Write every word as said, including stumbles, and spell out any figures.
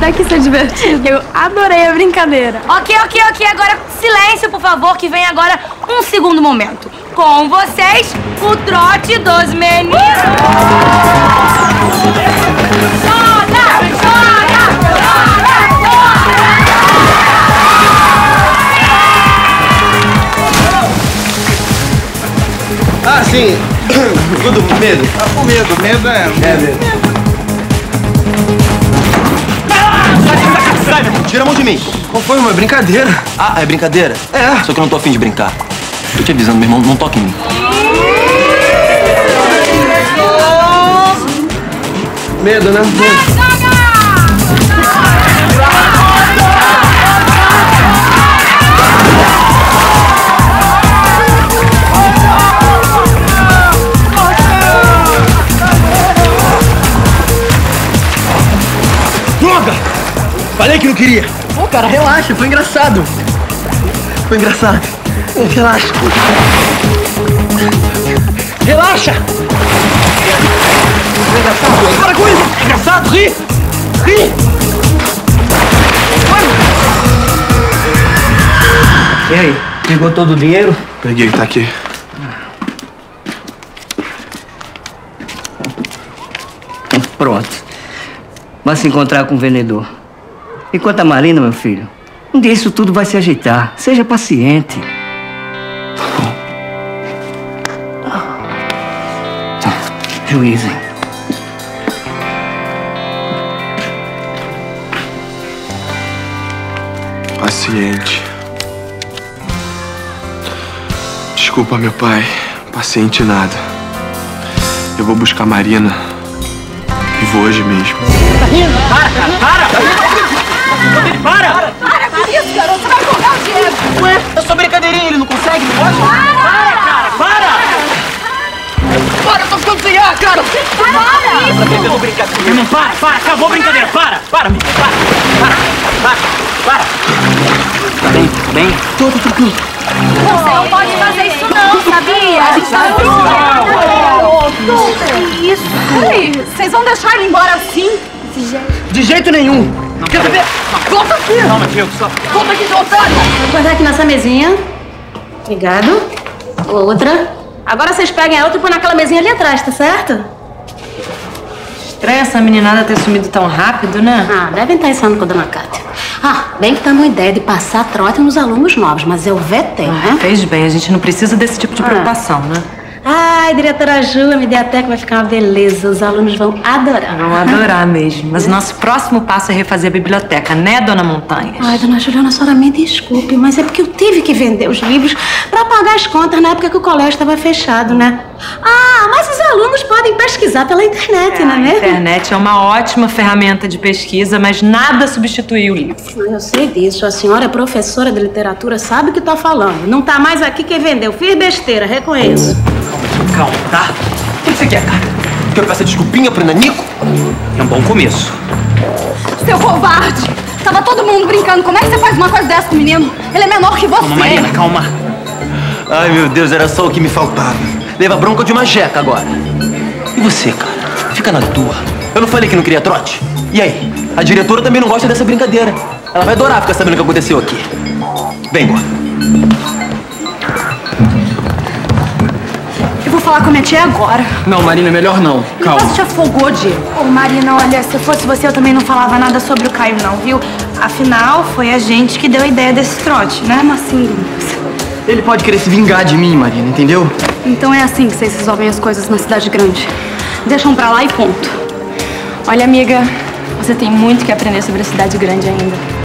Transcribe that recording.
Até que isso é divertido. Eu adorei a brincadeira. Ok, ok, ok. Agora, silêncio, por favor, que vem agora um segundo momento. Com vocês, o trote dos meninos. Joga, joga, joga, Ah, sim. Tudo com medo? Tá com medo, medo é... É medo. Sai, meu irmão, tira a mão de mim. Qual foi, uma brincadeira? Ah, é brincadeira? É. Só que eu não tô afim de brincar. Tô te avisando, meu irmão, não toque em mim. Medo, né? Medo. Droga! Falei que não queria. Pô, cara, relaxa, foi engraçado. Foi engraçado. Relaxa. Relaxa! Foi engraçado. Para com isso! É engraçado, ri! Ri! E aí, pegou todo o dinheiro? Peguei, tá aqui. Pronto. Vai se encontrar com o vendedor. Enquanto a Marina, meu filho, um dia isso tudo vai se ajeitar. Seja paciente. Juízo, hein? Paciente. Desculpa, meu pai. Paciente nada. Eu vou buscar a Marina. E vou hoje mesmo. Para, cara! Para! Para! Para com isso, garoto! Você vai jogar o Diego! Ué, é só brincadeirinha, ele não consegue, não pode? Para, cara! Para! Para, eu tô ficando sem ar, cara! Para! Pra beber no brincadeira. Irmão, para, para! Acabou a brincadeira! Para! Para, amigo! Para! Para! Para! Para! Tá bem? Tá bem? Tô, tô tranquilo. Você não pode fazer isso não, sabia? A gente tá Que isso? Peraí, vocês vão deixar ele embora assim? De jeito nenhum! Não quer saber? Volta aqui! Calma, Diego, só... Volta aqui, seu otário! Vou guardar aqui nessa mesinha. Obrigado. Outra. Agora vocês peguem a outra e põem naquela mesinha ali atrás, tá certo? Estranha essa meninada ter sumido tão rápido, né? Ah, devem estar ensaiando com a dona Cátia. Ah, bem que tá uma ideia de passar trote nos alunos novos, mas eu vetei, né? Fez bem, a gente não precisa desse tipo de preocupação, né? Ai, diretora Ju, a Mediateca vai ficar uma beleza. Os alunos vão adorar. Vão adorar mesmo. Mas o nosso próximo passo é refazer a biblioteca, né, dona Montanhas? Ai, dona Juliana, a senhora me desculpe, mas é porque eu tive que vender os livros pra pagar as contas na época que o colégio estava fechado, né? Ah, mas os alunos podem pesquisar pela internet, É, não é a mesmo? internet é uma ótima ferramenta de pesquisa, mas nada substitui o livro. Eu sei disso. A senhora é professora de literatura, sabe o que tá falando. Não tá mais aqui quem vendeu. Fiz besteira, reconheço. Calma, tá? O que você quer, cara? Quer eu peça desculpinha pro Nanico? É um bom começo. Seu covarde! Tava todo mundo brincando. Como é que você faz uma coisa dessa com o menino? Ele é menor que você. Calma, Marina, calma. Ai, meu Deus, era só o que me faltava. Leva bronca de uma jeca agora. E você, cara? Fica na tua. Eu não falei que não queria trote? E aí? A diretora também não gosta dessa brincadeira. Ela vai adorar ficar sabendo o que aconteceu aqui. Vem, gorda. Eu vou falar com a minha tia agora. Não, Marina, melhor não. Calma. Você te afogou, Diego. Ô, Marina, olha, se fosse você, eu também não falava nada sobre o Caio, não, viu? Afinal, foi a gente que deu a ideia desse trote, né? Como assim, Lucas? Ele pode querer se vingar de mim, Marina, entendeu? Então é assim que vocês resolvem as coisas na cidade grande. Deixam pra lá e ponto. Olha, amiga, você tem muito que aprender sobre a cidade grande ainda.